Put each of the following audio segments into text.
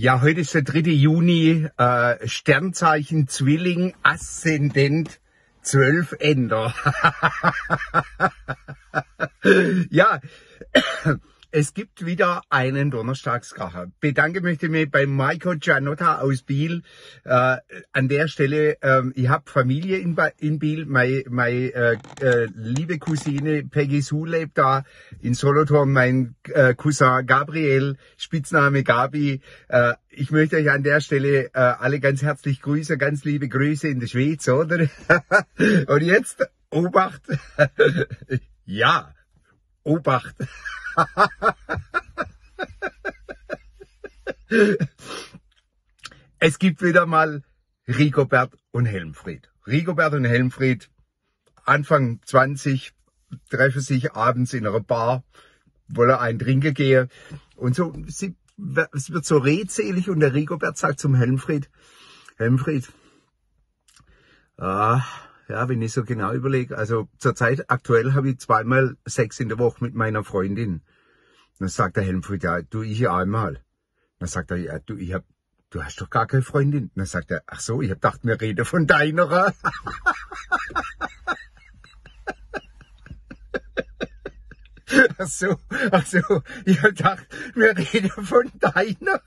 Ja, heute ist der 3. Juni, Sternzeichen Zwilling, Aszendent 12 Ender. Ja, es gibt wieder einen Donnerstagskracher. Bedanke möchte mich bei Maiko Gianotta aus Biel. An der Stelle, ich habe Familie in Biel. Meine liebe Cousine Peggy Sue lebt da. In Solothurn mein Cousin Gabriel, Spitzname Gabi. Ich möchte euch an der Stelle alle ganz herzlich grüßen. Ganz liebe Grüße in der Schweiz, oder? Und jetzt, Obacht. Ja, Obacht. Es gibt wieder mal Rigobert und Helmfried. Rigobert und Helmfried, Anfang 20, treffen sich abends in einer Bar, wollen einen trinken gehen. Und so, es wird so redselig und der Rigobert sagt zum Helmfried, ja, wenn ich so genau überlege, also zurzeit aktuell habe ich zweimal Sex in der Woche mit meiner Freundin. Dann sagt der Helmfried, ja, du, ich einmal. Dann sagt er, ja, du hast doch gar keine Freundin. Dann sagt er, ach so, ich hab gedacht, wir reden von deiner. Ach so, ich hab gedacht, wir reden von deiner.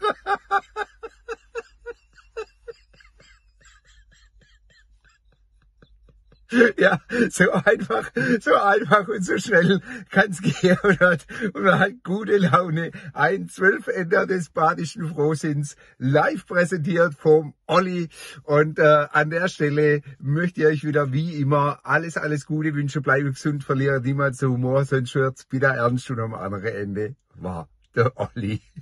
Ja, so einfach und so schnell kann's gehen und man hat gute Laune. Ein 12 Ender des badischen Frohsinns, live präsentiert vom Olli. Und an der Stelle möchte ich euch wieder wie immer alles Gute wünschen. Bleibe gesund, verliere niemals den Humor, sonst wird's wieder ernst und am anderen Ende war der Olli.